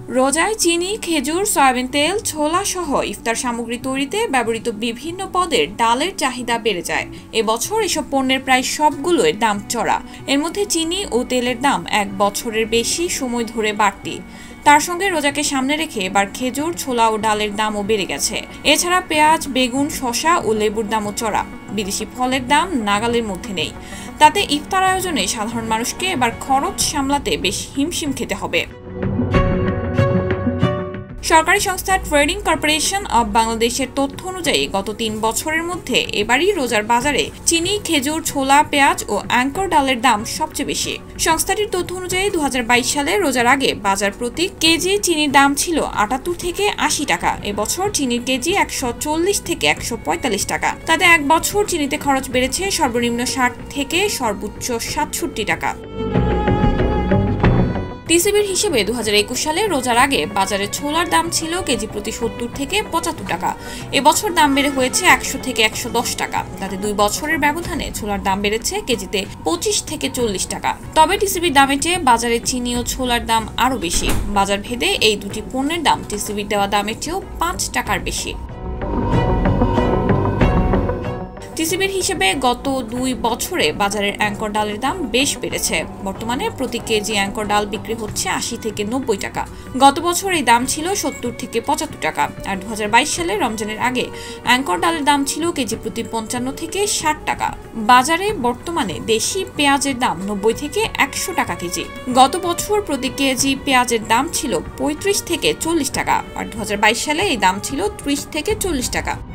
রোজায় চিনি, খেজুর, সয়াবিন তেল, ছোলা সহ ইফতার সামগ্রী তৈরিতে ব্যবহৃত বিভিন্ন পদের ডালের চাহিদা বেড়ে যায়। এবছর এসব পণ্যের প্রায় সবগুলোর দাম চড়া। এর মধ্যে চিনি ও তেলের দাম এক বছরের বেশি সময় ধরে বাড়তি। তার সঙ্গে রোজাকে সামনে রেখে এবার খেজুর, ছোলা ও ডালের দামও বেড়ে গেছে। এছাড়া পেঁয়াজ, বেগুন, শসা ও লেবুর দামও চড়া। বিদেশি ফলের দাম নাগালের মধ্যে নেই। তাতে ইফতার আয়োজনে সাধারণ মানুষকে এবার খরচ সামলাতে বেশ হিমশিম খেতে হবে। সরকারি সংস্থা ট্রেডিং কর্পোরেশন অব বাংলাদেশের তথ্য অনুযায়ী গত ৩ বছরের মধ্যে এবারই রোজার বাজারে চিনি, খেজুর, ছোলা, পেঁয়াজ ও অ্যাঙ্কর ডালের দাম সবচেয়ে বেশি। সংস্থাটির তথ্য অনুযায়ী ২০২২ সালে রোজার আগে বাজার প্রতি কেজি চিনির দাম ছিল ৭৮ থেকে ৮০ টাকা। এবছর চিনির কেজি ১৪০ থেকে ১৪৫ টাকা। তাতে এক বছর চিনিতে খরচ বেড়েছে সর্বনিম্ন ৬০ থেকে সর্বোচ্চ ৬৭ টাকা। টিসিবির হিসেবে ২০২১ সালে রোজার আগে বাজারে ছোলার দাম ছিল কেজি প্রতি ৭০ থেকে ৭৫ টাকা। এবছর দাম বেড়ে হয়েছে ১০০ থেকে ১১০ টাকা। তাতে ২ বছরের ব্যবধানে ছোলার দাম বেড়েছে কেজিতে ২৫ থেকে ৪০ টাকা। তবে টিসিবির দামের চেয়ে বাজারে চিনি ও ছোলার দাম আরও বেশি। বাজার ভেদে এই দুটি পণ্যের দাম টিসিবির দেওয়া দামের চেয়েও ৫ টাকার বেশি। টিসিবির হিসেবে গত ২ বছরে বাজারের অ্যাঙ্কর ডালের দাম বেশ বেড়েছে। বর্তমানে প্রতি কেজি অ্যাঙ্কর ডাল বিক্রি হচ্ছে ৮০ থেকে ৯০ টাকা। গত বছর এই দাম ছিল ৭০ থেকে ৭৫ টাকা। আর ২০২২ সালে রমজানের আগে অ্যাঙ্কর ডালের দাম ছিল কেজি প্রতি ৫৫ থেকে ৬০ টাকা। বাজারে বর্তমানে দেশি পেঁয়াজের দাম ৯০ থেকে ১০০ টাকা কেজি। গত বছর প্রতি কেজি পেঁয়াজের দাম ছিল ৩৫ থেকে ৪০ টাকা। আর ২০২২ সালে এই দাম ছিল ৩০ থেকে ৪০ টাকা।